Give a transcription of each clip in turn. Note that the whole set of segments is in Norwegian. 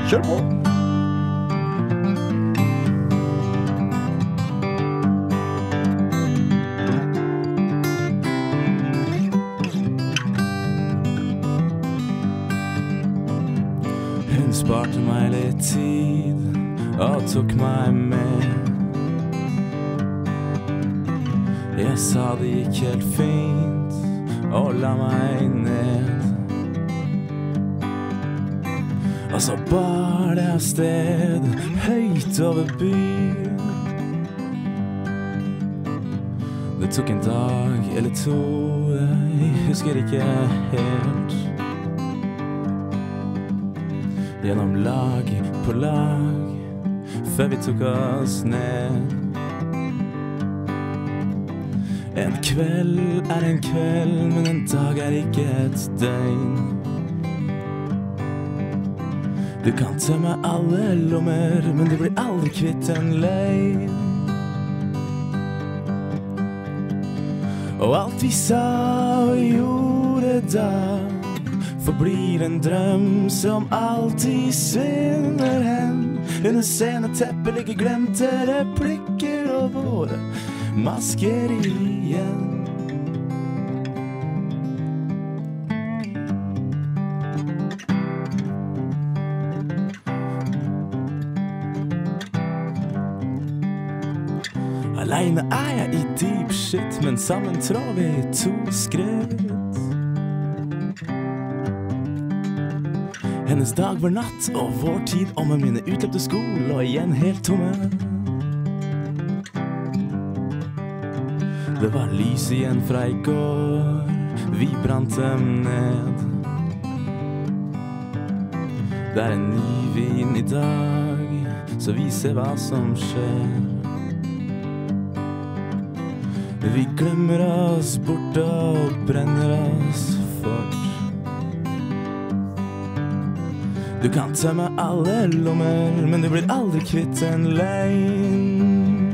Kjør på! Hun sparte meg litt tid og tok meg med. Jeg sa det gikk helt fint og la meg ned. Og så bar det av sted høyt over byen. Det tok en dag eller to, jeg husker ikke helt. Gjennom lag på lag, før vi tok oss ned. En kveld er en kveld, men en dag er ikke et døgn. Du kan tømme alle lommer, men du blir aldri kvitt en løgn. Og alt vi sa og gjorde da forblir en drøm som alltid svinner hen. Under sceneteppet ligger glemte replikker og våre masker igjen. Alene er jeg i deep shit, men sammen trår vi to skritt. Hennes dag var natt, og vår tid om med mine utløpte sko lå igjen helt tomme. Det var lys igjen fra i går, vi brant dem ned. Det er en ny vin i dag, så vi ser hva som skjer. Vi glemmer oss bort og brenner oss fort. Du kan tømme alle lommer, men du blir aldri kvitt en løgn.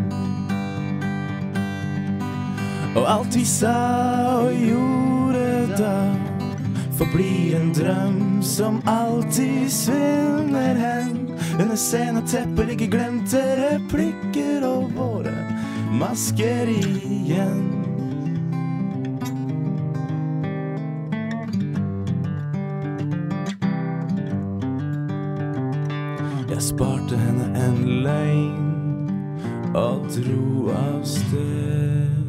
Og alt vi sa og gjorde da forblir en drøm som alltid svinner hen. Under sceneteppet ligger glemte replikker og våre masker igjen. Jeg sparte henne en løgn og dro av sted.